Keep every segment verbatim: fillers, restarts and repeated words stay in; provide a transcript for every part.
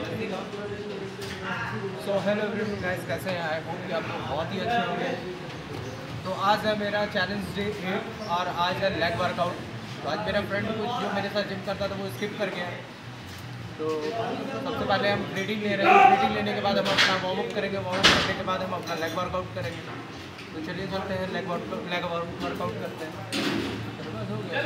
So hello everyone guys, कैसे हैं? I hope कि आप लोग बहुत ही अच्छे होंगे। तो आज है मेरा चैलेंज डे एट और आज है लेग वर्कआउट। तो आज मेरा फ्रेंड कुछ जो मेरे साथ जिम करता था वो स्किप कर गया। तो सबसे पहले हम रेडिंग ले रहे हैं। रेडिंग लेने के बाद हम अपना वार्म अप करेंगे। वार्म अप करने के बाद हम अपना लेग वर्कआउट करेंगे। तो चलिए चलते हैं, लेग वर्कआउट लेग वर्कआउट करते हैं। हो गया।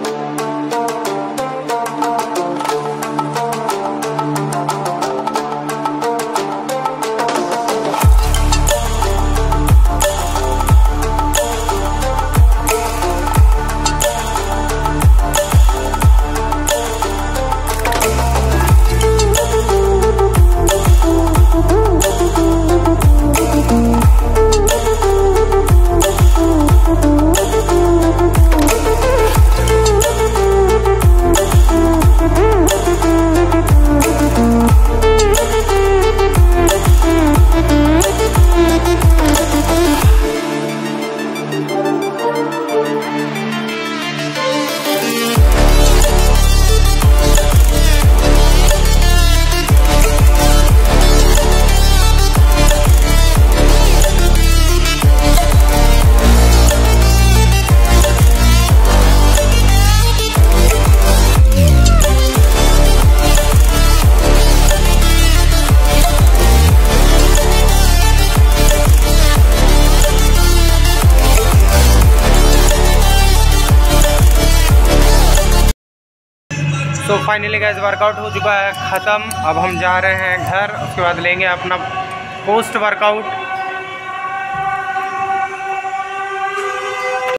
तो फाइनली गाइस वर्कआउट हो चुका है ख़त्म। अब हम जा रहे हैं घर। उसके बाद लेंगे अपना पोस्ट वर्कआउट